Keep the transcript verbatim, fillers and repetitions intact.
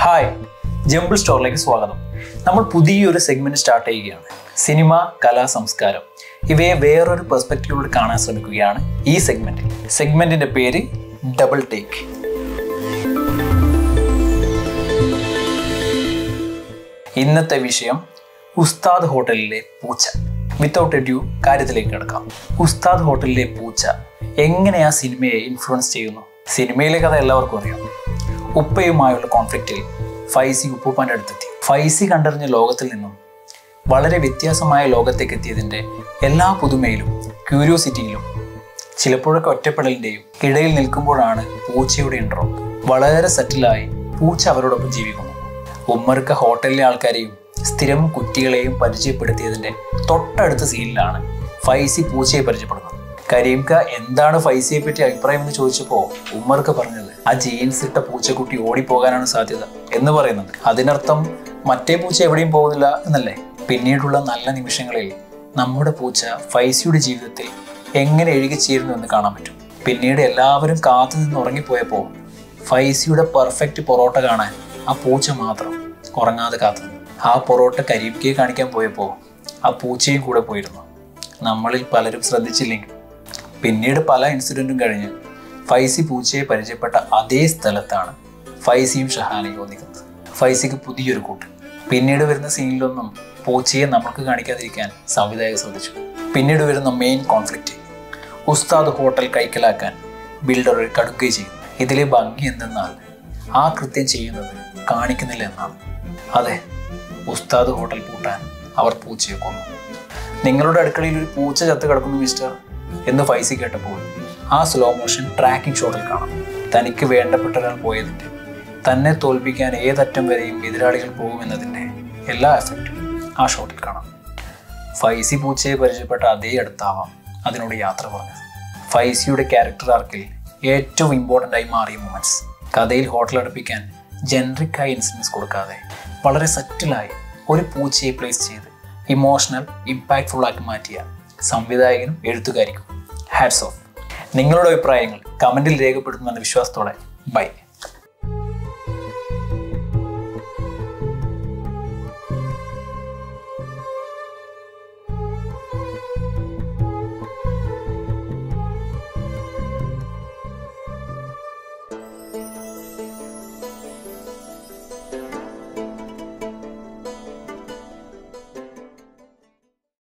Hi, jumble സ്റ്റോറിലേക്ക് സ്വാഗതം. നമ്മൾ പുതിയൊരു സെഗ്മെന്റ് സ്റ്റാർട്ട് ചെയ്യുകയാണ്. സിനിമ, കലാ, സംസ്കാരം ഇവയെ വേറൊരു പെർസ്പെക്റ്റീവിലൂടെ കാണാൻ ശ്രമിക്കുകയാണ് ഈ സെഗ്മെന്റിൽ. സെഗ്മെന്റിന്റെ പേര് ഡബിൾ ടേക്ക്. ഇന്നത്തെ വിഷയം ഉസ്താദ് ഹോട്ടലിലെ പൂച്ച. വിത്തൗട്ട് എഡ്യൂ കാര്യത്തിലേക്ക് കിടക്കാം. ഉസ്താദ് ഹോട്ടലിലെ പൂച്ച എങ്ങനെ ആ സിനിമയെ ഇൻഫ്ലുവൻസ് ചെയ്യുന്നു? സിനിമയിലെ കഥ എല്ലാവർക്കും അറിയാം. ഉപ്പയുമായുള്ള കോൺഫ്ലിക്റ്റിൽ ഫൈസി ഉപ്പൂപ്പാൻ്റെ അടുത്തെത്തി. ഫൈസി കണ്ടറിഞ്ഞ ലോകത്തിൽ നിന്നും വളരെ വ്യത്യാസമായ ലോകത്തേക്ക് എത്തിയതിൻ്റെ എല്ലാ പുതുമയിലും ക്യൂരിയോസിറ്റിയിലും ചിലപ്പോഴൊക്കെ ഒറ്റപ്പെടലിൻ്റെയും ഇടയിൽ നിൽക്കുമ്പോഴാണ് പൂച്ചയുടെ ഇൻട്രോ. വളരെ സെറ്റിലായി പൂച്ച അവരോടൊപ്പം ജീവിക്കുന്നു. ഉമ്മർക്ക് ഹോട്ടലിലെ ആൾക്കാരെയും സ്ഥിരം കുറ്റികളെയും പരിചയപ്പെടുത്തിയതിൻ്റെ തൊട്ടടുത്ത സീനിലാണ് ഫൈസി പൂച്ചയെ പരിചയപ്പെടുന്നത്. കരീംക എന്താണ് ഫൈസിയെ പറ്റി അഭിപ്രായം എന്ന് ചോദിച്ചപ്പോൾ ഉമ്മർക്ക് പറഞ്ഞത് ആ ജീൻസ് ഇട്ട പൂച്ചക്കുട്ടി ഓടിപ്പോകാനാണ് സാധ്യത എന്ന് പറയുന്നുണ്ട്. അതിനർത്ഥം മറ്റേ പൂച്ച എവിടെയും പോകുന്നില്ല എന്നല്ലേ. പിന്നീടുള്ള നല്ല നിമിഷങ്ങളിൽ നമ്മുടെ പൂച്ച ഫൈസിയുടെ ജീവിതത്തിൽ എങ്ങനെ എഴുകിച്ചേരുന്നു എന്ന് കാണാൻ പറ്റും. പിന്നീട് എല്ലാവരും കാത്തു നിന്ന് ഉറങ്ങിപ്പോയപ്പോൾ ഫൈസിയുടെ പെർഫെക്റ്റ് പൊറോട്ട കാണാൻ ആ പൂച്ച മാത്രം ഉറങ്ങാതെ കാത്തു. ആ പൊറോട്ട കരീംകയെ കാണിക്കാൻ പോയപ്പോൾ ആ പൂച്ചയും കൂടെ പോയിരുന്നു. നമ്മളിൽ പലരും ശ്രദ്ധിച്ചില്ലെങ്കിൽ പിന്നീട് പല ഇൻസിഡൻറ്റും കഴിഞ്ഞ് ഫൈസി പൂച്ചയെ പരിചയപ്പെട്ട അതേ സ്ഥലത്താണ് ഫൈസിയും ഷഹാനയും ഒന്നിക്കുന്നത്. ഫൈസിക്ക് പുതിയൊരു കൂട്ട്. പിന്നീട് വരുന്ന സീനിലൊന്നും പൂച്ചയെ നമ്മൾക്ക് കാണിക്കാതിരിക്കാൻ സംവിധായകർ ശ്രദ്ധിച്ചു. പിന്നീട് വരുന്ന മെയിൻ കോൺഫ്ലിക്റ്റ് ഉസ്താദ് ഹോട്ടൽ കൈക്കലാക്കാൻ ബിൽഡർ ഒരു കടുക്കുകയും ചെയ്യും. ഇതിലെ ഭംഗി എന്തെന്നാൽ ആ കൃത്യം ചെയ്യുന്നത് കാണിക്കുന്നില്ല എന്നാണ്. അതെ, ഉസ്താദ് ഹോട്ടൽ പൂട്ടാൻ അവർ പൂച്ചയെ കൊന്നു. നിങ്ങളുടെ അടുക്കളയിൽ ഒരു പൂച്ച ചത്ത് കിടക്കുന്നു മിസ്റ്റർ എന്ന് ഫൈസി കേട്ടപ്പോൾ ആ സ്ലോ മോഷൻ ട്രാക്കിംഗ് ഷോട്ടിൽ കാണാം. തനിക്ക് വേണ്ടപ്പെട്ട ഒരാൾ പോയതിൻ്റെ, തന്നെ തോൽപ്പിക്കാൻ ഏതറ്റം വരെയും എതിരാളികൾ പോകുമെന്നതിൻ്റെ എല്ലാ എഫക്റ്റും ആ ഷോട്ടിൽ കാണാം. ഫൈസി പൂച്ചയെ പരിചയപ്പെട്ട അതേ അടുത്താവാം അതിനോട് യാത്ര പറഞ്ഞത്. ഫൈസിയുടെ ക്യാരക്ടർ ആർക്കിൽ ഏറ്റവും ഇമ്പോർട്ടൻ്റ് ആയി മാറിയ മൊമെൻറ്റ്സ്. കഥയിൽ ഹോട്ടൽ അടുപ്പിക്കാൻ ജനറിക്കായ ഇൻസിഡൻസ് കൊടുക്കാതെ വളരെ സെറ്റിലായി ഒരു പൂച്ചയെ പ്ലേസ് ചെയ്ത് ഇമോഷണൽ ഇമ്പാക്ട്ഫുൾ ആക്കി മാറ്റിയ സംവിധായകനും എഴുത്തുകാരിക്കും ഹാറ്റ്സ് ഓഫ്. നിങ്ങളുടെ അഭിപ്രായങ്ങൾ കമൻറ്റിൽ രേഖപ്പെടുത്തുമെന്ന വിശ്വാസത്തോടെ ബൈ.